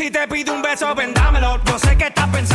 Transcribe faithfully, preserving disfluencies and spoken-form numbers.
Si te pido un beso, vendámelo. Yo sé que estás pensando